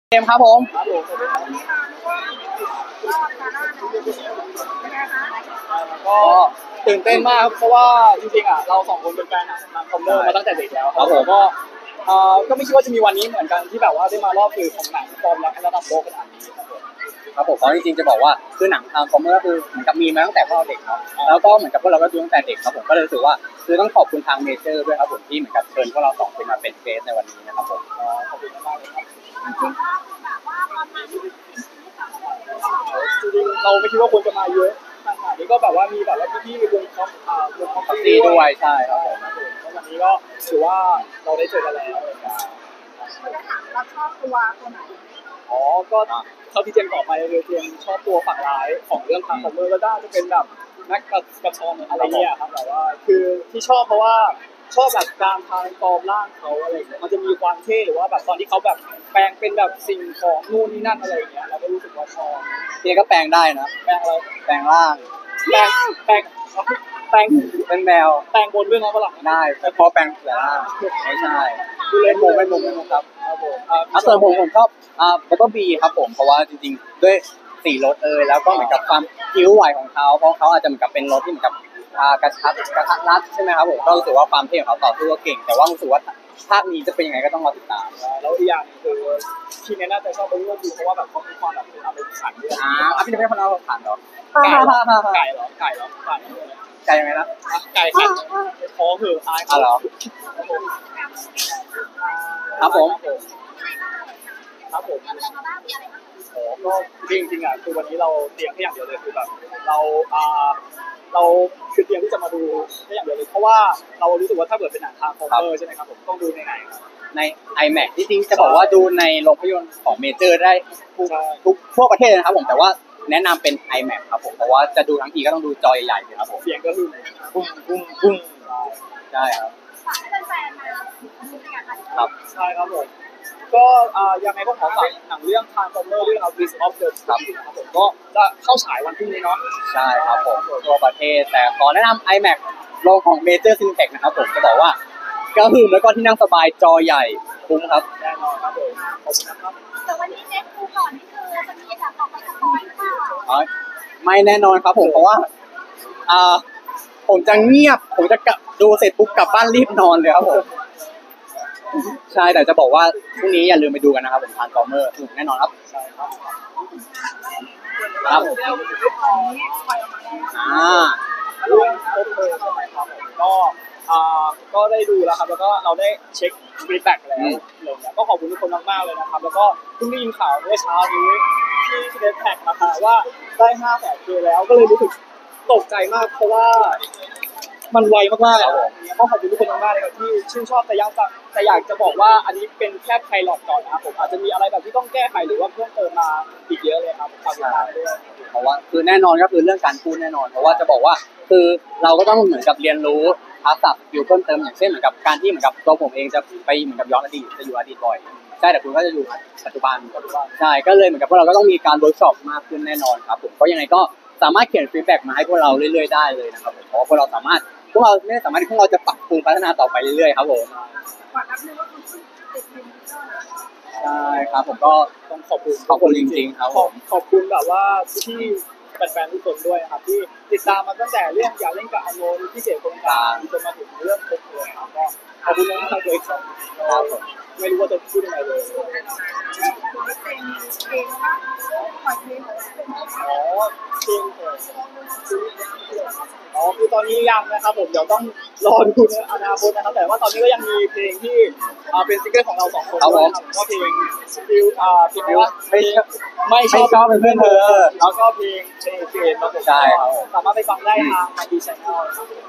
เกมครับผมก็ตื่นเต้นมากเพราะว่าจริงๆเราสองคนเป็นแฟนหนังคอมเมอร์มาตั้งแต่เด็กแล้วครับผมก็ไม่คิดว่าจะมีวันนี้เหมือนกันที่แบบว่าได้มารอบสื่อของหนังฟอร์มและระดับโลกขนาดนี้ครับผมเพราะจริงๆจะบอกว่าคือหนังทางคอมเมอร์คือเหมือนกับมีมาตั้งแต่พวกเราเด็กครับแล้วก็เหมือนกับพวกเราก็ดูตั้งแต่เด็กครับผมก็เลยรู้สึกว่าคือต้องขอบคุณทางเมเจอร์ด้วยครับผมที่เหมือนกับเชิญพวกเราสองคนมาเป็นเกสในวันนี้นะครับผมขอบคุณมากเลยครับจริงๆเราไม่คิดว่าคนจะมาเยอะขนาดนี้ก็แบบว่ามีแบบว่าพี่ๆวงคอมซีด้วยใช่ครับผมวันนี้ก็ถือว่าเราได้เจอกันแล้วเราชอบตัวไหนก็เขาที่เจมตอบไปเลยเจมชอบตัวฝั่งร้ายของเรื่องทางคอมเมอร์ก็ได้จะเป็นแบบนักกระชอนอะไรเนี่ยครับแต่ว่าคือที่ชอบเพราะว่าชอบแบบการทางฟอร์มร่างเขาอะไรเงี้ยมันจะมีความเท่หรือว่าแบบตอนที่เขาแบบแปลงเป็นแบบสิ่งของนู่นนี่นั่นอะไรเงี้ยเราก็รู้สึกว่าชอบพี่ก็แปลงได้นะแปลงอะไรแปลงร่างแปลงเป็นแมวแปลงบนเรื่องเขาฝรั่งได้แต่พอแปลงแต่ร่างไม่ใช่คือเล่นไม่มุมครับส่วนผมชอบบัตเตอร์บีครับผมเพราะว่าจริงๆด้วยสีรถแล้วก็เหมือนกับความคิ้วไหวของเขาเพราะเขาอาจจะเหมือนกับเป็นรถที่เหมือนกับกระชับรัดใช่ไหมครับผมก็รู้สึกว่าความเท่ของเขาต่อสู้ก็เก่งแต่ว่ารู้สึกว่าภาคนี้จะเป็นยังไงก็ต้องรอติดตามแล้วอีกอย่างคือที่แน่น่าจะชอบเป็นเรื่องดูเพราะว่าแบบเขามีความแบบเป็นอารมณ์ขันด้วยพี่จะไม่คนเอาขันเหรอไก่เหรอไก่ยังไงนะไก่ขันท้องคืออายเหรอครับผมก็จริงคือวันนี้เราเตรียมแค่อย่างเดียวเลยคือแบบเราคือเตรียมที่จะมาดูแค่อย่างเดียวเลยเพราะว่าเรารู้สึกว่าถ้าเกิดเป็นหนังทางคอมเมอร์ใช่ไหมครับผมต้องดูในไหนใน IMAX จริงๆจะบอกว่าดูในโรงภาพยนตร์ของเมเจอร์ได้ทุกทั่วประเทศนะครับผมแต่ว่าแนะนำเป็น IMAX ครับผมเพราะว่าจะดูทั้งทีก็ต้องดูจอใหญ่ๆเลยครับผมเสียงก็คือปุ้งได้ครับครับใช่ครับผมก็ยังไงก็ขอฝากหนังเรื่อง Transformer เรื่อง Beast of the ครับผมก็จะเข้าฉายวันพรุ่งนี้เนาะใช่ครับผมทั่วประเทศแต่ขอแนะนำ IMAX โรงของ Major Cineplex นะครับผมจะบอกว่าก็คือแล้วก็ที่นั่งสบายจอใหญ่คุ้มครับแน่นอนครับผมขอบคุณครับแต่วันนี้เน็ตดูก่อนนี่คือจะมีแบบออกไปสปอยล์เปล่าไม่แน่นอนครับผมเพราะว่าผมจะเงียบผมจะกลับดูเสร็จปุ๊บกลับบ้านรีบนอนเลยครับผมใช่แต่จะบอกว่าพรุ่งนี้อย่าลืมไปดูกันนะครับผมทานคอมเมอร์แน่นอนครับใช่ครับครับเรื่องโอเคใช่ไหมครับก็ได้ดูแล้วครับแล้วก็เราได้เช็คฟีดแบ็กแล้วก็ขอบคุณทุกคนมากๆเลยนะครับแล้วก็เพิ่งได้ยินข่าวเมื่อเช้านี้ที่เดนแท็กมาค่ะว่าได้500,000 วิวแล้วก็เลยรู้สึกตกใจมากเพราะว่ามันไวมากๆแล้วก็ขอบคุณทุกคนมากๆเลยครับที่ชื่นชอบแต่อยากจะบอกว่าอันนี้เป็นแค่ไพลอตก่อนนะครับผมอาจจะมีอะไรแบบที่ต้องแก้ไขหรือว่าเพิ่มเติมมาอีกเยอะเลยครับฝากติดตามด้วยเพราะว่าคือแน่นอนก็คือเรื่องการพูดแน่นอนเพราะว่าจะบอกว่าคือเราก็ต้องเหมือนกับเรียนรู้ทักษะอยู่เพิ่มเติมอย่างเช่นเหมือนกับการที่เหมือนกับตัวผมเองจะไปเหมือนกับย้อนอดีตจะอยู่อดีตบ่อยใช่แต่คุณก็จะอยู่ปัจจุบันใช่ก็เลยเหมือนกับพวกเราก็ต้องมีการเวิร์กช็อปมากขึ้นแน่นอนครับผมเพราะยังไงก็สามารถเขียนฟีดแบ็กมาให้พวกเราเรื่อยๆได้เลยนะครับผมเพราะพวกเราพวกเราไม่สามารถที่พวกเราจะปรับปรุงพัฒนาต่อไปเรื่อยๆครับผมใช่ครับผมก็ต้องขอบคุณจริงๆครับผมขอบคุณแบบว่าที่แฟนๆทุกคนด้วยครับที่ติดตามมาตั้งแต่เรื่องอยากเล่นกับอโนนที่เสียคนกลางจนมาถึงเรื่องครบเลยครับก็ขอบคุณมากๆเลยครับไม่รู้ว่าจะพูดยังไงเลยคือตอนนี้ยังนะครับผมเดี๋ยวต้องรอดูในอนาคตนะครับแต่ว่าตอนนี้ก็ยังมีเพลงที่เป็นซิงเกิลของเรา2 คนด้วยครับก็เพลงฟิลว่าไม่ชอบเป็นเพื่อนเธอแล้วก็เพลงเกมครับผมใช่ครับสามารถไปฟังได้ทางMy D Channel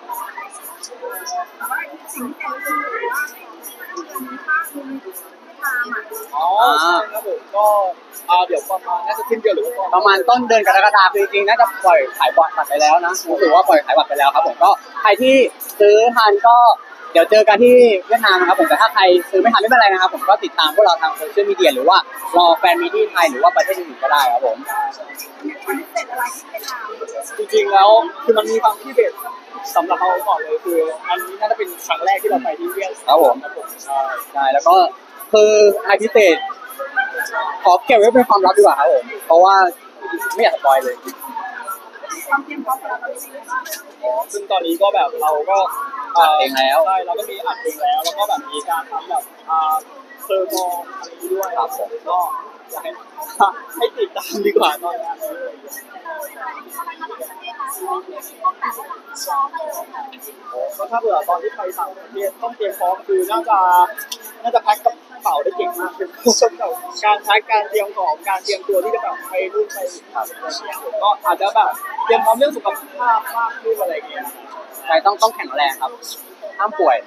ใช่ครับผมก็เดี๋ยวประมาณน่าจะสิ้นเดือนหรือประมาณต้นเดือนกรกฎาคมจริงๆน่าจะปล่อยขายบัตรไปแล้วนะรู้สึกว่าปล่อยขายบัตรไปแล้วครับผมก็ใครที่ซื้อทันก็เดี๋ยวเจอกันที่เวียดนามนะครับผมแต่ถ้าใครซื้อไม่ทันไม่เป็นไรนะครับผมก็ติดตามพวกเราทางโซเชียลมีเดียหรือว่ารอแฟนมีที่ไทยหรือว่าประเทศอื่นก็ได้ครับผมจริงๆแล้วคือมันมีความพิเศษสำหรับเราก่อนเลยคืออันนี้น่าจะเป็นครั้งแรกที่เราไปที่เวียดนามครับผมใช่แล้วก็คือไฮพิเศษขอเก็บไว้เป็นความลับดีกว่าครับผมเพราะว่าไม่อยากสปอยเลยความเตรียมพร้อมของเราเป็นยังไงบ้างซึ่งตอนนี้ก็แบบเราก็อัดเองแล้วใช่เราก็มีอัดเองแล้วแล้วก็แบบมีการทำแบบเทอร์โมอะไรนี้ด้วยครับผมก็อยากให้ติดตามดีกว่าตอนนี้ ก็ถ้าเผื่อตอนที่ไปต่างประเทศต้องเตรียมพร้อมคือน่าจะแพ็คกระเป๋าได้เก่งมากคือแบบการใช้การเตรียมของการเตรียมตัวที่จะแบบไปนู่นไปนี่ครับอะไรเงี้ยผมก็อาจจะแบบเตรียมพร้อมเรื่องสุขภาพมากขึ้นอะไรเงี้ยใช่ต้องแข็งแรงครับห้ามป่วย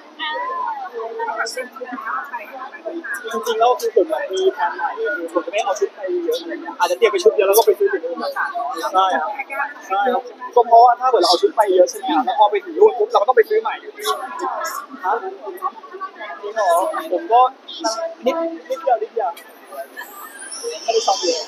จริงๆแล้วคือผมแบบมีแผนใหม่คือผมจะไม่เอาชุดไปเยอะอะไรเงี้ยอาจจะเตรียมไปชุดเดียวแล้วก็ไปซื้อถึงนู่นใช่ครับใช่ครับก็เพราะว่าถ้าเกิดเราเอาชุดไปเยอะใช่ไหมครับแล้วพอไปถึงนู่นปุ๊บเราก็ต้องไปซื้อใหม่อยู่ดีครับจริงเหรอผมก็นิดเดียวไม่ได้ชอบเลย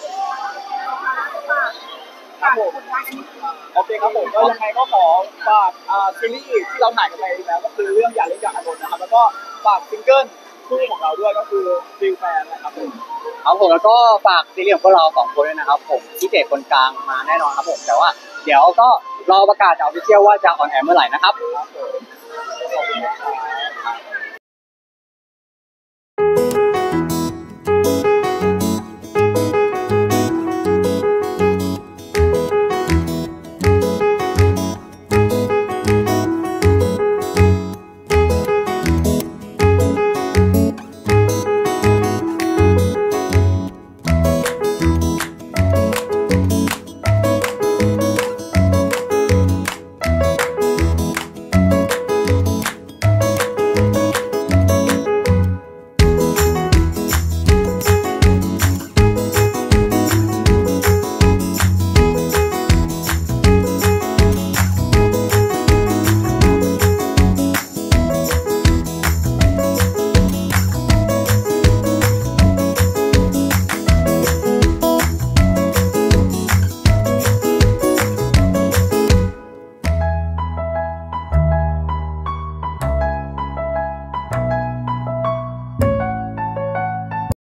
ครับผมโอเคครับผมก็ยังไงก็ขอฝากซีรีส์ที่เราถ่ายกันไปแล้วก็คือเรื่องอย่าเล่นกับอานนท์นะครับแล้วก็ฝากซิงเกิลคู่ของเราด้วยก็คือฟิลแฟนนะครับผมครับผมแล้วก็ฝากซีรีส์ของพวกเราสองคนด้วยนะครับผมพิเศษคนกลางมาแน่นอนครับผมแต่ว่าเดี๋ยวก็รอประกาศจากออฟฟิเชียลว่าจะออนแอร์เมื่อไหร่นะครับครับผมขอบคุณครับ